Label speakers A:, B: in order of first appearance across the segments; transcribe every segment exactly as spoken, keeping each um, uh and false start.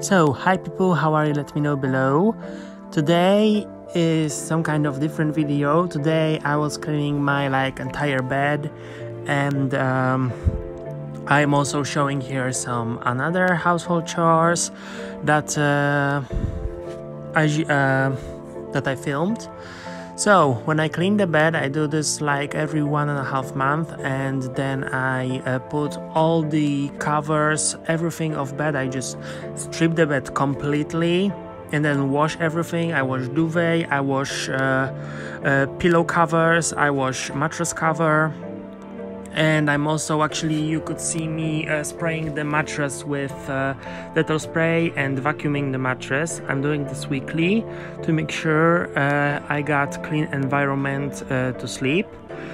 A: So, hi people, how are you? Let me know below. Today is some kind of different video. Today I was cleaning my like entire bed, and um, I'm also showing here some another household chores that uh, I uh, that I filmed. So when I clean the bed, I do this like every one and a half month, and then I uh, put all the covers, everything of bed. I just strip the bed completely and then wash everything. I wash duvet, I wash uh, uh, pillow covers, I wash mattress cover. And I'm also actually, you could see me uh, spraying the mattress with uh, Dettol spray and vacuuming the mattress. I'm doing this weekly to make sure uh, I got clean environment uh, to sleep.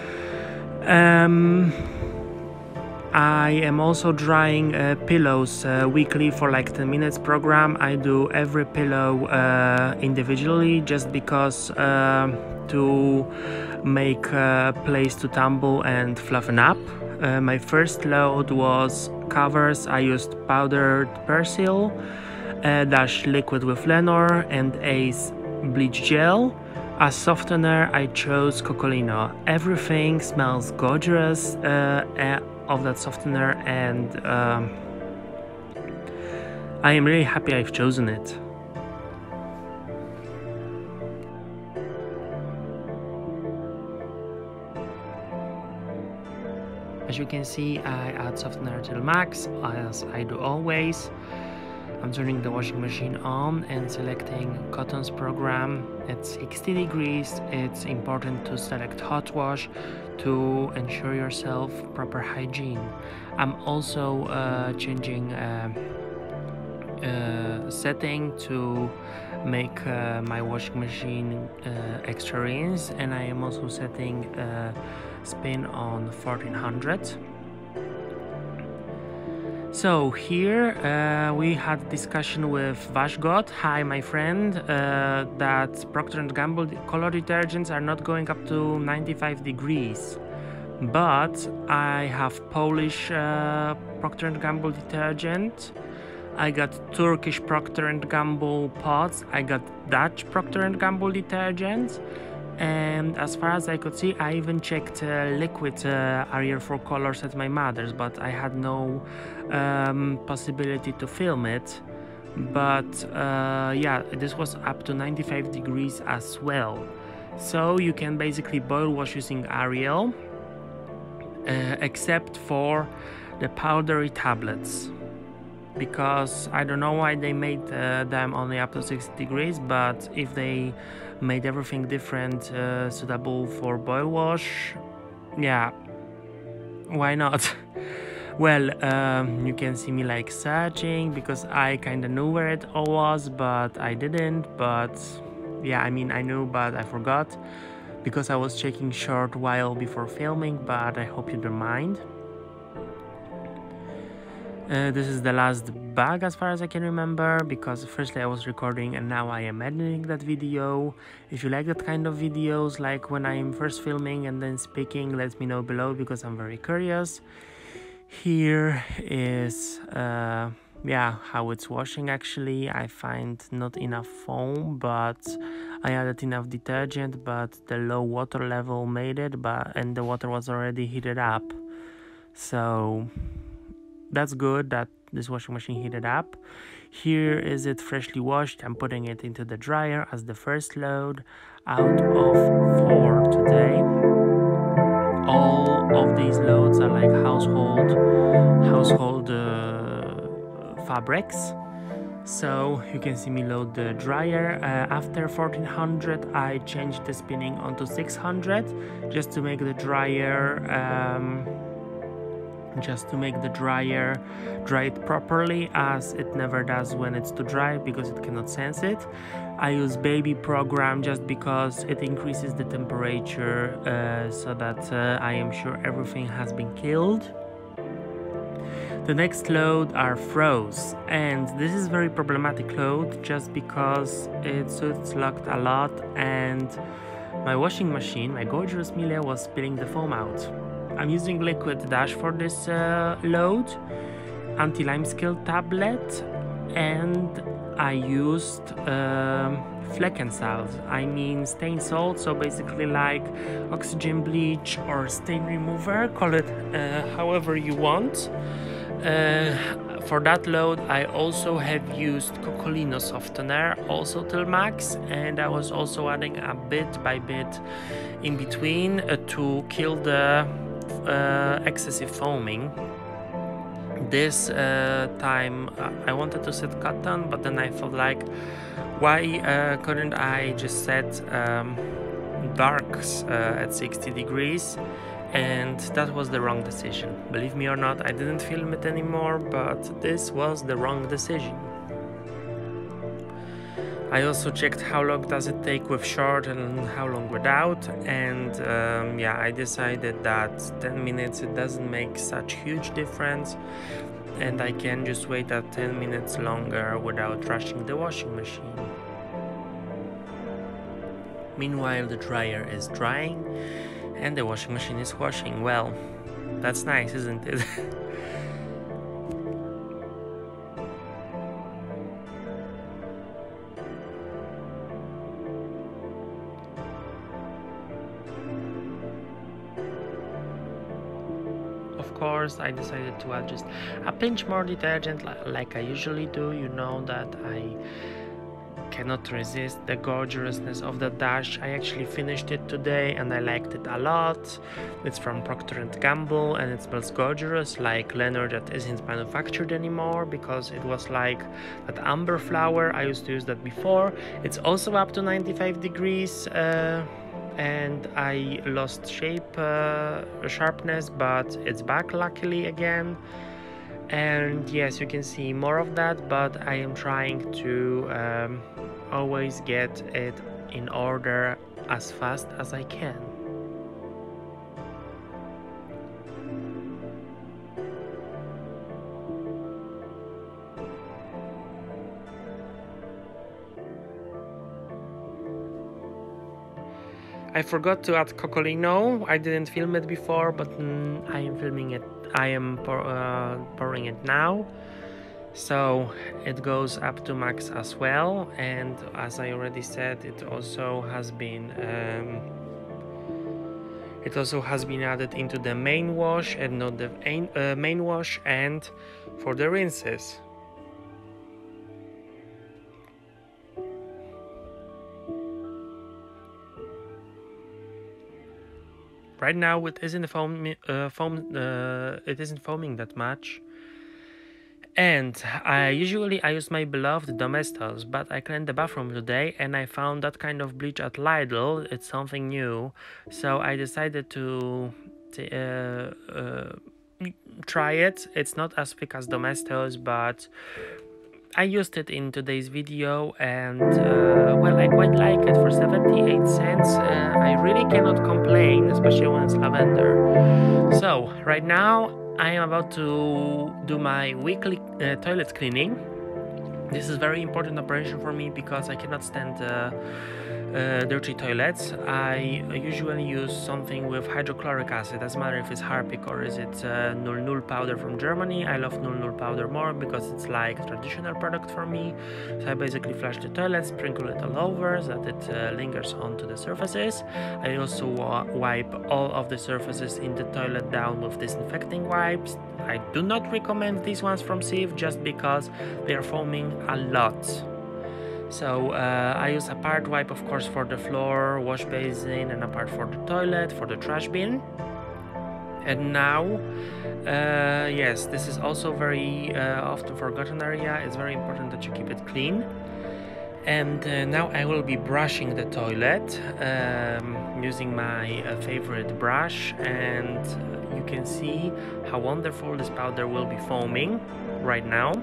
A: Um, I am also drying uh, pillows uh, weekly for like ten minutes program. I do every pillow uh, individually just because uh, to make a place to tumble and fluffen up. Uh, my first load was covers. I used powdered persil, uh, dash liquid with Lenor, and Ace bleach gel. As softener, I chose Coccolino. Everything smells gorgeous uh, of that softener, and um, I am really happy I've chosen it. As you can see, I add softener till max, as I do always. I'm turning the washing machine on and selecting Cotton's program. At sixty degrees, it's important to select hot wash to ensure yourself proper hygiene. I'm also uh, changing uh, uh, setting to make uh, my washing machine uh, extra rinse, and I am also setting uh, spin on fourteen hundred. So here uh, we had discussion with Vashgot, hi my friend, uh, that Procter and Gamble color detergents are not going up to ninety-five degrees, but I have Polish uh, Procter and Gamble detergent, I got Turkish Procter and Gamble pots, I got Dutch Procter and Gamble detergent, and as far as I could see, I even checked uh, liquid uh, Ariel for colors at my mother's, but I had no um, possibility to film it. But uh, yeah, this was up to ninety-five degrees as well. So you can basically boil wash using Ariel, uh, except for the powdery tablets, because I don't know why they made uh, them only up to sixty degrees, but if they made everything different uh, suitable for boil wash, yeah, why not? Well, um, you can see me like searching because I kind of knew where it all was, but I didn't. But yeah, I mean I knew, but I forgot because I was checking short while before filming, but I hope you don't mind. Uh, this is the last bag as far as I can remember, because firstly I was recording and now I am editing that video. If you like that kind of videos, like when I am first filming and then speaking, let me know below because I'm very curious. Here is uh, yeah, how it's washing. Actually, I find not enough foam, but I added enough detergent, but the low water level made it, but and the water was already heated up, so that's good that this washing machine heated up. Here is it freshly washed. I'm putting it into the dryer as the first load out of four today. All of these loads are like household household uh, fabrics. So you can see me load the dryer. Uh, after fourteen hundred, I changed the spinning onto six hundred just to make the dryer um, just to make the dryer dry it properly, as it never does when it's too dry because it cannot sense it. I use baby program just because it increases the temperature uh, so that uh, I am sure everything has been killed. The next load are froze, and this is very problematic load just because it's, it's locked a lot, and my washing machine, my gorgeous Miele, was spilling the foam out. I'm using liquid dash for this uh, load, anti-lime scale tablet, and I used um, Fleckensalz, I mean stain salt, so basically like oxygen bleach or stain remover, call it uh, however you want. Uh, for that load I also have used Coccolino softener, also till max, and I was also adding a bit by bit in between uh, to kill the uh, excessive foaming. This uh, time uh, I wanted to set cotton, but then I felt like, why uh, couldn't I just set um, darks uh, at sixty degrees? And that was the wrong decision. Believe me or not, I didn't film it anymore, but this was the wrong decision. I also checked how long does it take with short and how long without, and um, yeah, I decided that ten minutes, it doesn't make such huge difference, and I can just wait at ten minutes longer without rushing the washing machine. Meanwhile, the dryer is drying and the washing machine is washing. Well, that's nice, isn't it? Of course, I decided to add just a pinch more detergent like I usually do. You know that I cannot resist the gorgeousness of the dash. I actually finished it today and I liked it a lot. It's from Procter and Gamble and it smells gorgeous, like leather that isn't manufactured anymore, because it was like that amber flower. I used to use that before. It's also up to ninety-five degrees uh, and I lost shape uh, sharpness, but it's back luckily again. And yes, you can see more of that, but I am trying to um, always get it in order as fast as I can. I forgot to add Coccolino. I didn't film it before, but mm, I am filming it. I am pour, uh, pouring it now, so it goes up to max as well. And as I already said, it also has been um, it also has been added into the main wash and not the uh, main wash and for the rinses. Right now it isn't foam, uh, foam uh, it isn't foaming that much, and I usually I use my beloved Domestos, but I cleaned the bathroom today and I found that kind of bleach at Lidl. It's something new, so I decided to, to uh, uh, try it. It's not as thick as Domestos, but I used it in today's video and uh, well, I quite like it for seventy-eight cents. Uh, I really cannot complain, especially when it's lavender. So right now I am about to do my weekly uh, toilet cleaning. This is a very important operation for me because I cannot stand uh, uh, dirty toilets. I usually use something with hydrochloric acid. Doesn't matter if it's Harpic or is it uh, Null Null powder from Germany. I love Null Null powder more because it's like a traditional product for me. So I basically flush the toilet, sprinkle it all over so that it uh, lingers onto the surfaces. I also uh, wipe all of the surfaces in the toilet down with disinfecting wipes. I do not recommend these ones from Sieve just because they are foaming a lot. So uh, I use a part wipe, of course, for the floor, wash basin, and a part for the toilet, for the trash bin. And now, uh, yes, this is also very uh, often forgotten area. It's very important that you keep it clean. And uh, now I will be brushing the toilet um, using my uh, favorite brush, and uh, you can see how wonderful this powder will be foaming right now.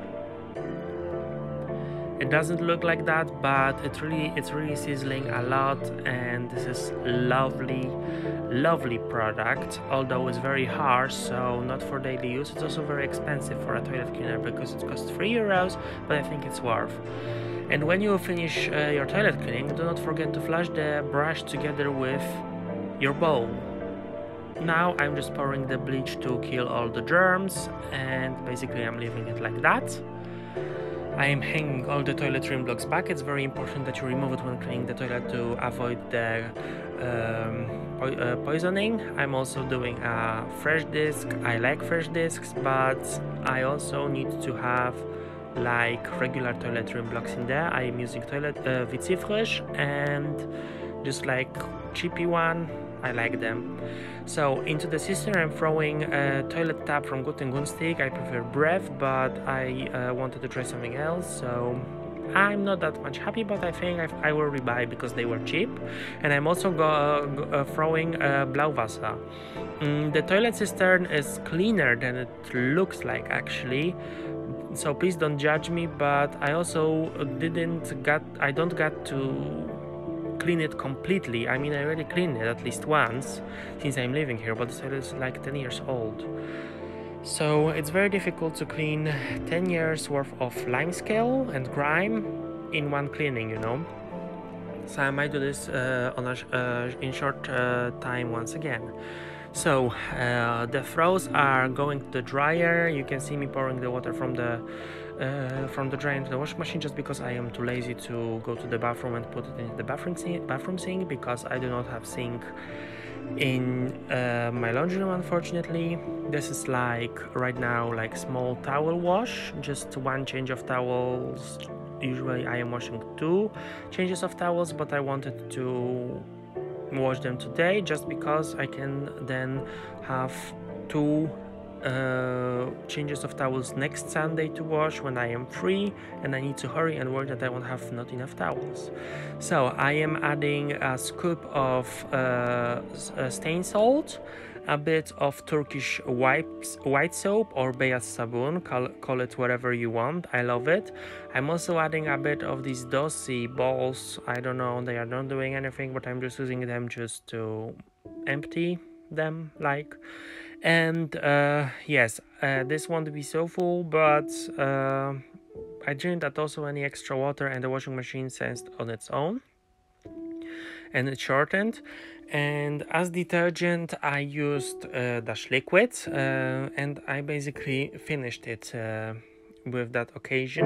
A: It doesn't look like that, but it really it's really sizzling a lot, and this is lovely lovely product, although it's very harsh, so not for daily use. It's also very expensive for a toilet cleaner because it costs three euros, but I think it's worth. And when you finish uh, your toilet cleaning, do not forget to flush the brush together with your bowl. Now I'm just pouring the bleach to kill all the germs, and basically I'm leaving it like that. I am hanging all the toilet trim blocks back. It's very important that you remove it when cleaning the toilet to avoid the um, po uh, poisoning. I'm also doing a fresh disc. I like fresh discs, but I also need to have like regular toilet trim blocks in there. I am using toilet uh, W C Frisch, and just like cheapy one, I like them. So into the cistern I'm throwing a toilet tap from Gut and Günstig. I prefer Brev, but I uh, wanted to try something else, so I'm not that much happy, but I think I've, I will rebuy because they were cheap. And I'm also go, go, uh, throwing uh, Blauwasser. Mm, the toilet cistern is cleaner than it looks like actually, so please don't judge me, but I also didn't got I don't got to clean it completely. I mean, I already cleaned it at least once since I'm living here, but the toilet is like ten years old. So it's very difficult to clean ten years worth of limescale and grime in one cleaning, you know. So I might do this uh, on a sh uh, in short uh, time once again. So uh, the throws are going to the dryer. You can see me pouring the water from the uh, from the dryer into the washing machine, just because I am too lazy to go to the bathroom and put it in the bathroom sink, bathroom sink because I do not have sink in uh, my laundry room, unfortunately. This is like right now like small towel wash, just one change of towels. Usually I am washing two changes of towels, but I wanted to wash them today just because I can then have two uh, changes of towels next Sunday to wash when I am free and I need to hurry and worry that I won't have not enough towels. So I am adding a scoop of uh, stain salt, a bit of Turkish wipes, white soap or beyaz sabun, call, call it whatever you want. I love it. I'm also adding a bit of these dosi balls. I don't know, they are not doing anything, but I'm just using them just to empty them, like. And uh, yes, uh, this won't be so full, but uh, I didn't add also any extra water, and the washing machine sensed on its own, and it shortened. And as detergent I used uh, Dash liquid, uh, and I basically finished it uh, with that occasion.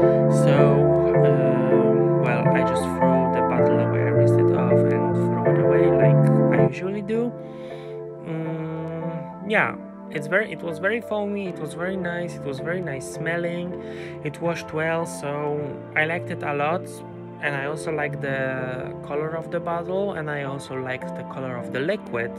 A: So uh, well, I just threw the bottle away, I rinsed it off and threw it away like I usually do. Mm, yeah, it's very it was very foamy, it was very nice, it was very nice smelling, it washed well, so I liked it a lot. And I also like the color of the bottle, and I also liked the color of the liquid.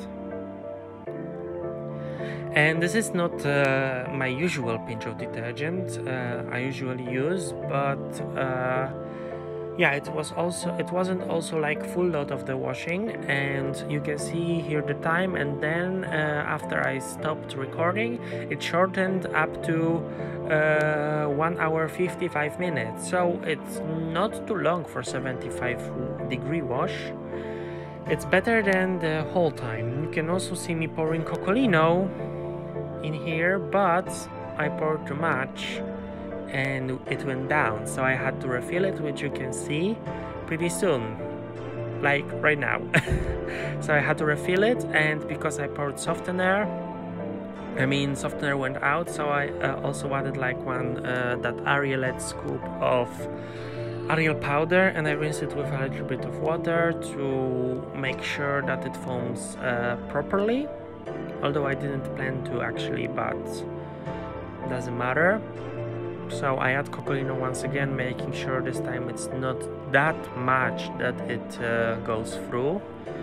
A: And this is not uh, my usual pinch of detergent uh, I usually use, but uh, yeah, it was also it wasn't also like full load of the washing, and you can see here the time, and then uh, after I stopped recording it shortened up to uh, one hour fifty-five minutes, so it's not too long for seventy-five degree wash. It's better than the whole time. You can also see me pouring Coccolino in here, but I poured too much and it went down, so I had to refill it, which you can see pretty soon, like right now. So I had to refill it, and because I poured softener, I mean softener went out, so I uh, also added like one uh, that Arielette scoop of Ariel powder, and I rinsed it with a little bit of water to make sure that it foams uh, properly, although I didn't plan to actually, but doesn't matter. So I add Coccolino once again, making sure this time it's not that much that it uh, goes through.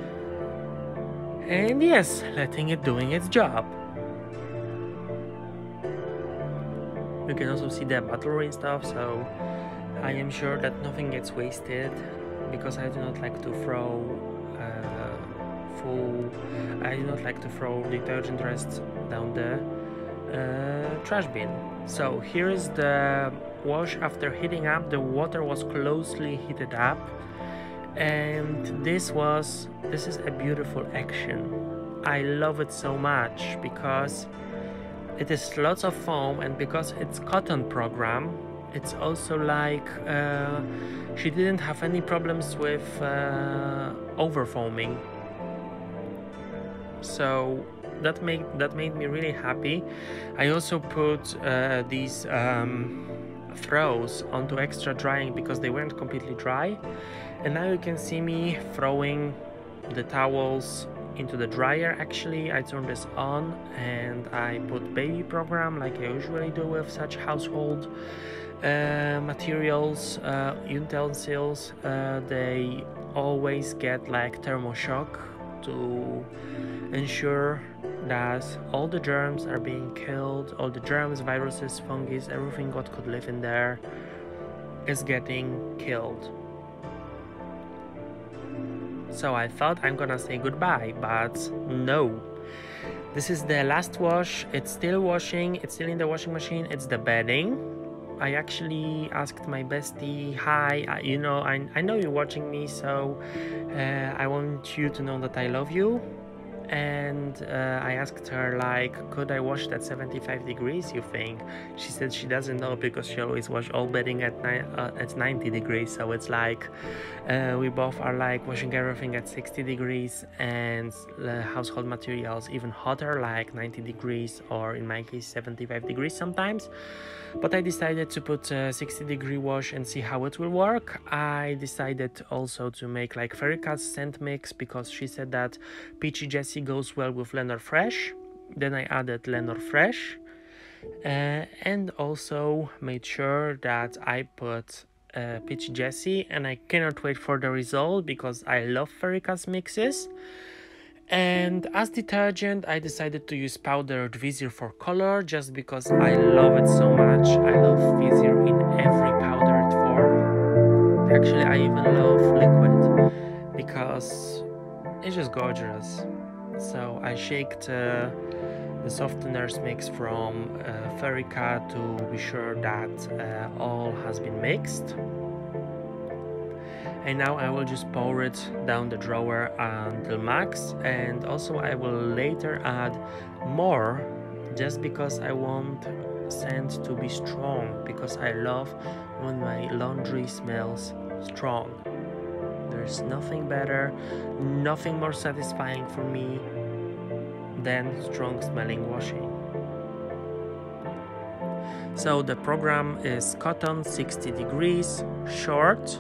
A: And yes, letting it doing its job. You can also see the bottle rinsed off, so I am sure that nothing gets wasted, because I do not like to throw uh, full, I do not like to throw detergent rests down the uh, trash bin. So here is the wash after heating up. The water was closely heated up, and this was this is a beautiful action. I love it so much because it is lots of foam, and because it's cotton program, it's also like uh, she didn't have any problems with uh, over foaming. So that made that made me really happy. I also put uh, these um, throws onto extra drying because they weren't completely dry. And now you can see me throwing the towels into the dryer. Actually, I turned this on and I put baby program like I usually do with such household uh, materials, uh, utensils. Uh, they always get like thermoshock to ensure that all the germs are being killed, all the germs, viruses, fungi, everything what could live in there is getting killed. So I thought I'm gonna say goodbye, but no. This is the last wash. It's still washing, it's still in the washing machine. It's the bedding. I actually asked my bestie, hi, you know, I, I know you're watching me, so uh, I want you to know that I love you. And uh, I asked her, like, could I wash it at seventy-five degrees, you think? She said she doesn't know because she always wash all bedding at, ni uh, at ninety degrees, so it's like uh, we both are like washing everything at sixty degrees, and uh, household materials even hotter, like ninety degrees, or in my case seventy-five degrees sometimes. But I decided to put a sixty degree wash and see how it will work. I decided also to make like Ferric Acid scent mix because she said that Peachy Jessie goes well with Lenor Fresh. Then I added Lenor Fresh uh, and also made sure that I put uh, Peachy Jessie, and I cannot wait for the result because I love Ferric Acid mixes. And as detergent, I decided to use powdered Visir for color just because I love it so much. I love Visir in every powdered form. Actually, I even love liquid because it's just gorgeous. So I shaked uh, the softeners mix from uh, Ferrica to be sure that uh, all has been mixed. And now I will just pour it down the drawer until max, and also I will later add more just because I want scent to be strong, because I love when my laundry smells strong. There's nothing better, nothing more satisfying for me than strong smelling washing. So the program is cotton, sixty degrees, short.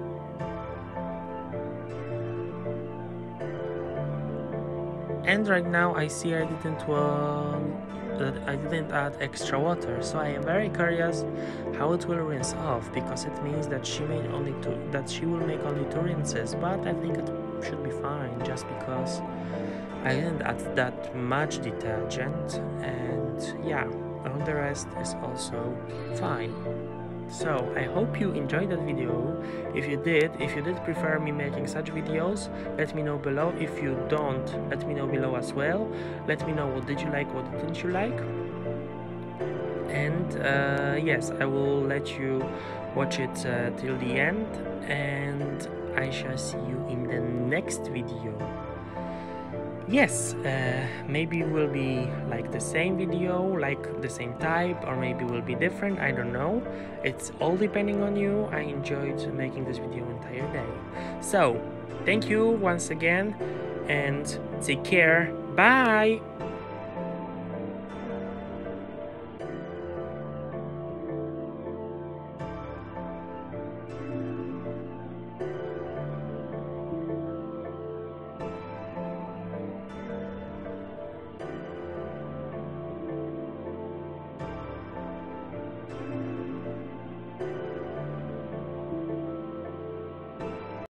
A: And right now I see I didn't uh, I didn't add extra water, so I am very curious how it will rinse off, because it means that she made only two that she will make only two rinses, but I think it should be fine just because I didn't add that much detergent, and yeah, all the rest is also fine. So I hope you enjoyed that video. If you did, if you did prefer me making such videos, let me know below. If you don't, let me know below as well. Let me know what did you like, what didn't you like. And uh, yes, I will let you watch it uh, till the end, and I shall see you in the next video. Yes, uh, maybe it will be like the same video, like the same type, or maybe it will be different, I don't know. It's all depending on you. I enjoyed making this video entire day. So, thank you once again, and take care. Bye!